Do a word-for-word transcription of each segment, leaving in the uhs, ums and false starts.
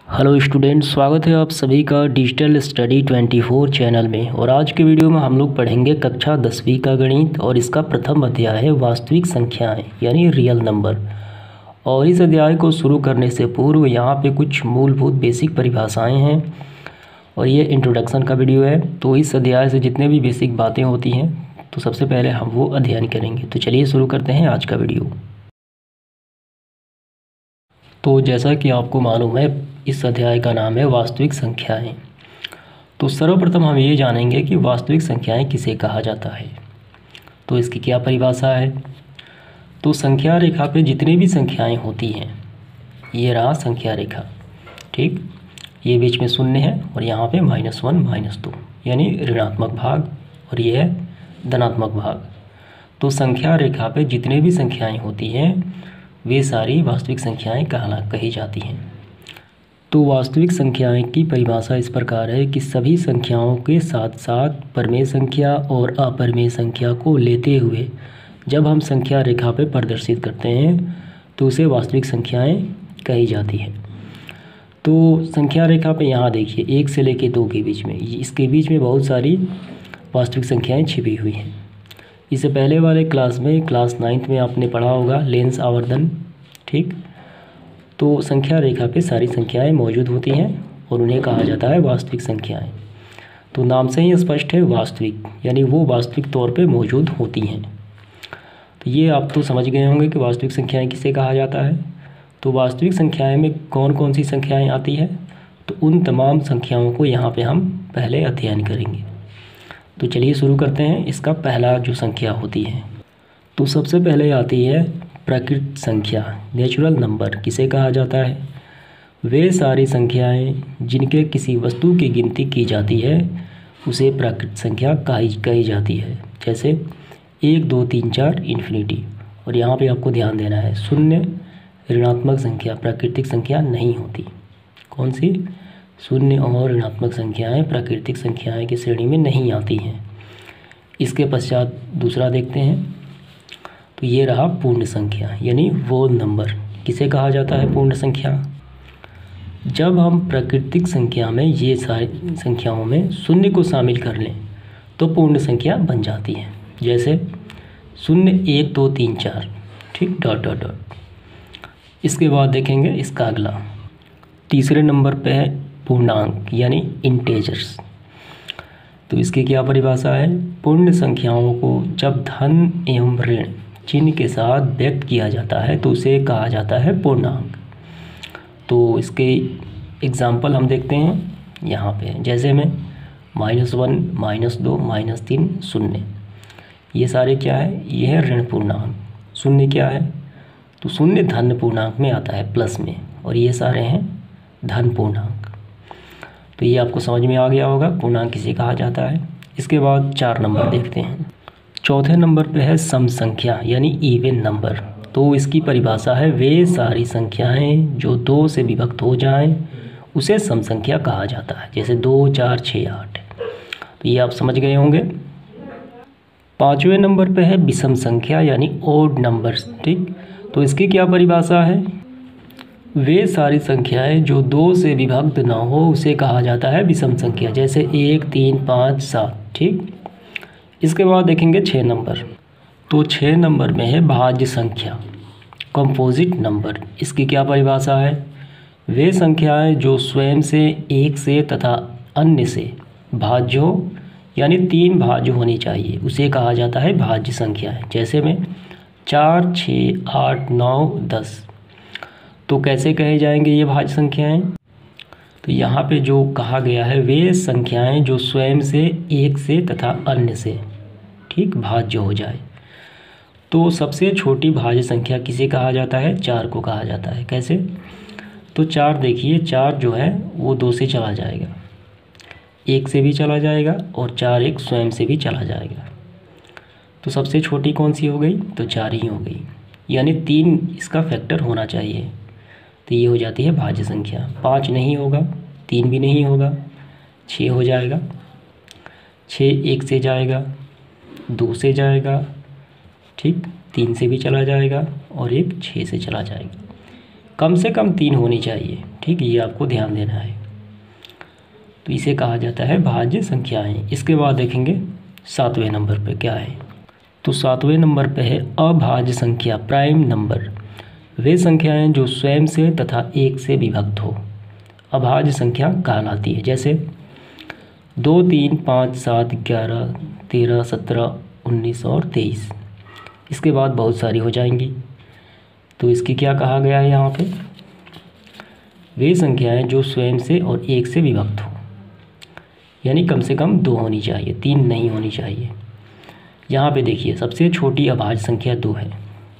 Hello student, स्वागत है आप सभी का डिजिटल स्टडी चौबीस चैनल में। और आज के वीडियो में हम लोग पढ़ेंगे कक्षा दसवीं का गणित और इसका प्रथम अध्याय है वास्तविक संख्याएं यानी रियल नंबर। और इस अध्याय को शुरू करने से पूर्व यहाँ पे कुछ मूलभूत बेसिक परिभाषाएं हैं और ये इंट्रोडक्शन का वीडियो है। तो इस अध्याय से जितने भी बेसिक बातें होती हैं तो सबसे पहले हम वो अध्ययन करेंगे। तो चलिए शुरू करते हैं आज का वीडियो। तो जैसा कि आपको मालूम है, इस अध्याय का नाम है वास्तविक संख्याएं। तो सर्वप्रथम हम ये जानेंगे कि वास्तविक संख्याएं किसे कहा जाता है। तो इसकी क्या परिभाषा है। तो संख्या रेखा पे जितनी भी संख्याएं होती हैं, ये रहा संख्या रेखा, ठीक। ये बीच में शून्य है और यहाँ पे माइनस वन माइनस दो यानी ऋणात्मक भाग, और ये है धनात्मक भाग। तो संख्या रेखा पे जितने भी संख्याएँ होती हैं वे सारी वास्तविक संख्याएं कहला कही जाती हैं। तो वास्तविक संख्याएं की परिभाषा इस प्रकार है कि सभी संख्याओं के साथ साथ परमेय संख्या और अपरमेय संख्या को लेते हुए जब हम संख्या रेखा पर प्रदर्शित करते हैं तो उसे वास्तविक संख्याएं कही जाती हैं। तो संख्या रेखा पे यहाँ देखिए, एक से लेकर दो के बीच में, इसके बीच में बहुत सारी वास्तविक संख्याएँ छिपी हुई हैं। इससे पहले वाले क्लास में, क्लास नाइन्थ में आपने पढ़ा होगा लेंस आवर्धन, ठीक। तो संख्या रेखा पे सारी संख्याएं मौजूद होती हैं और उन्हें कहा जाता है वास्तविक संख्याएं। तो नाम से ही स्पष्ट है, वास्तविक यानी वो वास्तविक तौर पे मौजूद होती हैं। तो ये आप तो समझ गए होंगे कि वास्तविक संख्याएं किसे कहा जाता है। तो वास्तविक संख्याएं में कौन कौन सी संख्याएँ आती है, तो उन तमाम संख्याओं को यहाँ पर हम पहले अध्ययन करेंगे। तो चलिए शुरू करते हैं। इसका पहला जो संख्या होती है, तो सबसे पहले आती है प्राकृत संख्या, नेचुरल नंबर किसे कहा जाता है। वे सारी संख्याएं जिनके किसी वस्तु की गिनती की जाती है उसे प्राकृत संख्या कही कही जाती है। जैसे एक दो तीन चार इन्फिनिटी। और यहाँ पे आपको ध्यान देना है, शून्य ऋणात्मक संख्या प्राकृतिक संख्या नहीं होती। कौन सी? शून्य और ऋणात्मक संख्याएं प्राकृतिक संख्याएं की श्रेणी में नहीं आती हैं। इसके पश्चात दूसरा देखते हैं, तो ये रहा पूर्ण संख्या यानी होल नंबर किसे कहा जाता है। पूर्ण संख्या, जब हम प्राकृतिक संख्या में ये सारी संख्याओं में शून्य को शामिल कर लें तो पूर्ण संख्या बन जाती है। जैसे शून्य एक दो तीन चार, ठीक, डॉट डॉट डॉट। इसके बाद देखेंगे इसका अगला, तीसरे नंबर पे है पूर्णांक यानी इंटेजर्स। तो इसकी क्या परिभाषा है। पूर्ण संख्याओं को जब धन एवं ऋण चिन्ह के साथ व्यक्त किया जाता है तो उसे कहा जाता है पूर्णांक। तो इसके एग्जाम्पल हम देखते हैं यहाँ पे। जैसे में माइनस वन माइनस दो माइनस तीन शून्य, ये सारे क्या है, ये है ऋण पूर्णांक। शून्य क्या है, तो शून्य धन पूर्णांक में आता है प्लस में, और ये सारे हैं धन पूर्णांक। तो ये आपको समझ में आ गया होगा पूर्णांक किसे कहा जाता है। इसके बाद चार नंबर देखते हैं। चौथे नंबर पे है सम संख्या यानी इवन नंबर। तो इसकी परिभाषा है वे सारी संख्याएं जो दो से विभक्त हो जाएं उसे सम संख्या कहा जाता है। जैसे दो चार छः आठ, तो ये आप समझ गए होंगे। पाँचवें नंबर पे है विषम संख्या यानी ओड नंबर्स, ठीक। तो इसकी क्या परिभाषा है। वे सारी संख्याएं जो दो से विभक्त ना हो उसे कहा जाता है विषम संख्या। जैसे एक तीन पाँच सात, ठीक। इसके बाद देखेंगे छः नंबर। तो छः नंबर में है भाज्य संख्या, कंपोजिट नंबर। इसकी क्या परिभाषा है। वे संख्याएं जो स्वयं से एक से तथा अन्य से भाज्य हो यानी तीन भाज्य होनी चाहिए उसे कहा जाता है भाज्य संख्याएं। जैसे में चार छः आठ नौ दस, तो कैसे कहे जाएंगे ये भाज्य संख्याएं। तो यहाँ पे जो कहा गया है वे संख्याएं जो स्वयं से एक से तथा अन्य से, ठीक, भाज्य हो जाए। तो सबसे छोटी भाज्य संख्या किसे कहा जाता है, चार को कहा जाता है। कैसे, तो चार देखिए, चार जो है वो दो से चला जाएगा, एक से भी चला जाएगा और चार एक स्वयं से भी चला जाएगा। तो सबसे छोटी कौन सी हो गई, तो चार ही हो गई, यानी तीन इसका फैक्टर होना चाहिए। तो ये हो जाती है भाज्य संख्या। पाँच नहीं होगा, तीन भी नहीं होगा, छः हो जाएगा। छः एक से जाएगा, दो से जाएगा, ठीक, तीन से भी चला जाएगा और एक छः से चला जाएगा। कम से कम तीन होनी चाहिए। ठीक, ये आपको ध्यान देना है। तो इसे कहा जाता है भाज्य संख्याएं। इसके बाद देखेंगे सातवें नंबर पे क्या है। तो सातवें नंबर पे है अभाज्य संख्या, प्राइम नंबर। वे संख्याएं जो स्वयं से तथा एक से विभक्त हो अभाज्य संख्या कहलाती है। जैसे दो, तीन, पाँच, सात, ग्यारह, तेरह, सत्रह, उन्नीस और तेईस। इसके बाद बहुत सारी हो जाएंगी। तो इसकी क्या कहा गया है यहाँ पे, वे संख्याएं जो स्वयं से और एक से विभक्त हो, यानी कम से कम दो होनी चाहिए, तीन नहीं होनी चाहिए। यहाँ पे देखिए सबसे छोटी अभाज्य संख्या दो है।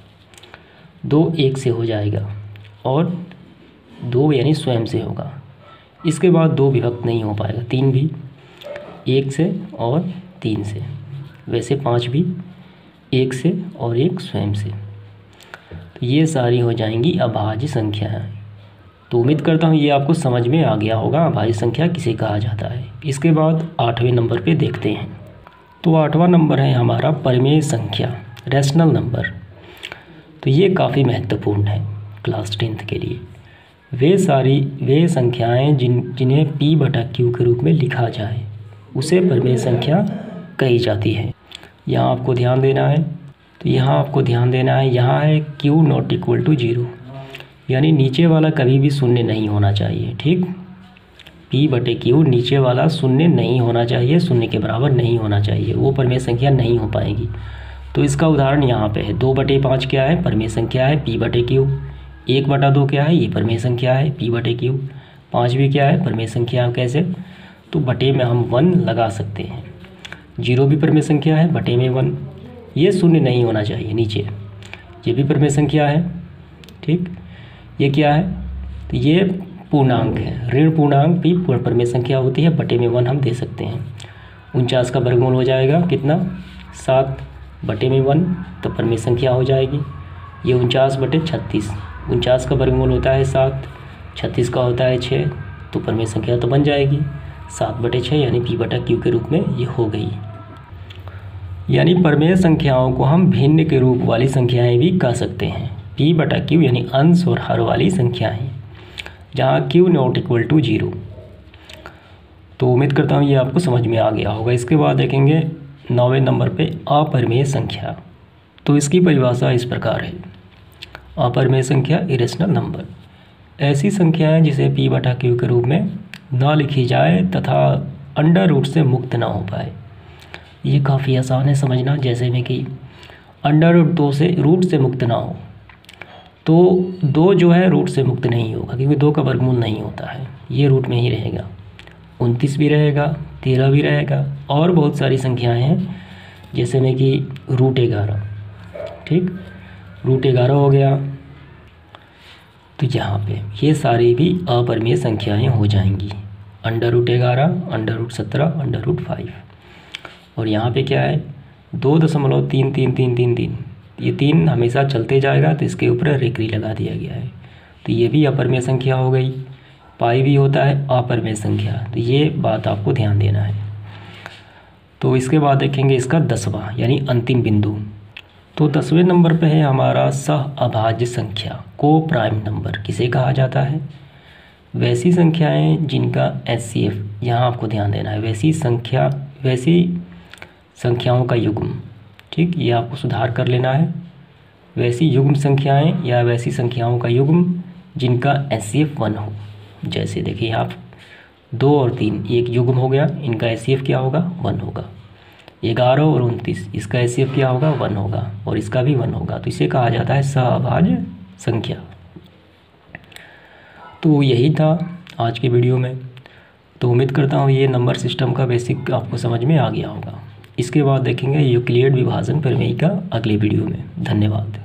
दो एक से हो जाएगा और दो यानी स्वयं से होगा। इसके बाद दो विभक्त नहीं हो पाएगा, तीन भी एक से और तीन से। वैसे पाँच भी एक से और एक स्वयं से। तो ये सारी हो जाएंगी अभाज्य संख्याएं। तो उम्मीद करता हूँ ये आपको समझ में आ गया होगा अभाज्य संख्या किसे कहा जाता है। इसके बाद आठवें नंबर पे देखते हैं। तो आठवां नंबर है हमारा परिमेय संख्या, रैशनल नंबर। तो ये काफ़ी महत्वपूर्ण है क्लास टेंथ के लिए। वे सारी वे संख्याएं जिन जिन्हें पी बटा क्यू के रूप में लिखा जाए उसे परिमेय संख्या कही जाती है। यहाँ आपको ध्यान देना है। तो यहाँ आपको ध्यान देना है, यहाँ है Q not equal to zero, यानी नीचे वाला कभी भी शून्य नहीं होना चाहिए। ठीक, पी बटे क्यू नीचे वाला शून्य नहीं होना चाहिए, शून्य के बराबर नहीं होना चाहिए, वो परिमेय संख्या नहीं हो पाएगी। तो इसका उदाहरण यहाँ पे है। दो बटे पाँच क्या है, परिमेय संख्या है पी बटे क्यू। एक बटा दो क्या है, ये परिमेय संख्या है पी बटे क्यू। पाँच भी क्या है, परिमेय संख्या। कैसे, तो बटे में हम वन लगा सकते हैं। जीरो भी परिमेय संख्या है, बटे में वन। ये शून्य नहीं होना चाहिए नीचे, ये भी परिमेय संख्या है। ठीक, ये क्या है, तो ये पूर्णांक है, ऋण पूर्णांक भी परिमेय संख्या होती है, बटे में वन हम दे सकते हैं। उनचास का वर्गमूल हो जाएगा कितना, सात, बटे में वन, तो परिमेय संख्या हो जाएगी। ये उनचास बटे छत्तीस, उनचास का वर्गमूल होता है सात, छत्तीस का होता है छः, तो परिमेय संख्या तो बन जाएगी सात बटे छः, यानी पी बटा क्यू के रूप में ये हो गई। यानी परिमेय संख्याओं को हम भिन्न के रूप वाली संख्याएं भी कह सकते हैं। पी बटा क्यू यानी अंश और हर वाली संख्याएं, जहाँ Q not equal to zero. तो उम्मीद करता हूँ ये आपको समझ में आ गया होगा। इसके बाद देखेंगे नौवें नंबर पे अपरिमेय संख्या। तो इसकी परिभाषा इस प्रकार है। अपरिमेय संख्या इरेशनल नंबर, ऐसी संख्याएं जिसे पी बटा क्यू के रूप में ना लिखी जाए तथा अंडर रूट से मुक्त ना हो पाए। ये काफ़ी आसान है समझना। जैसे में कि अंडर रूट दो से रूट से मुक्त ना हो, तो दो जो है रूट से मुक्त नहीं होगा, क्योंकि दो का वर्गमूल नहीं होता है, ये रूट में ही रहेगा। उनतीस भी रहेगा, तेरह भी रहेगा, और बहुत सारी संख्याएं हैं जैसे में कि रूट ग्यारह। ठीक, रूट ग्यारह हो गया। तो यहाँ पे ये सारी भी अपरिमेय संख्याएं हो जाएंगी। अंडर रूट ग्यारह, अंडर रूट सत्रह, अंडर रूट फाइव। और यहाँ पे क्या है, दो दशमलव तीन तीन तीन तीन तीन, ये तीन हमेशा चलते जाएगा, तो इसके ऊपर रेकरी लगा दिया गया है। तो ये भी अपरिमेय संख्या हो गई। पाई भी होता है अपरिमेय संख्या, तो ये बात आपको ध्यान देना है। तो इसके बाद देखेंगे इसका दसवां यानी अंतिम बिंदु। तो दसवें नंबर पे है हमारा सह अभाज्य संख्या, को प्राइम नंबर किसे कहा जाता है। वैसी संख्याएं जिनका एच सी एफ, यहाँ आपको ध्यान देना है, वैसी संख्या वैसी संख्याओं का युग्म। ठीक, ये आपको सुधार कर लेना है। वैसी युग्म संख्याएं या वैसी संख्याओं का युग्म जिनका एच सी एफ वन हो। जैसे देखिए आप दो और तीन एक युग्म हो गया, इनका एच सी एफ क्या होगा, वन होगा। ग्यारह और उनतीस, इसका एच सी एफ क्या होगा, वन होगा, और इसका भी वन होगा। तो इसे कहा जाता है सहअभाज्य संख्या। तो यही था आज के वीडियो में। तो उम्मीद करता हूँ ये नंबर सिस्टम का बेसिक आपको समझ में आ गया होगा। इसके बाद देखेंगे यूक्लिड विभाजन प्रमेय का अगले वीडियो में। धन्यवाद।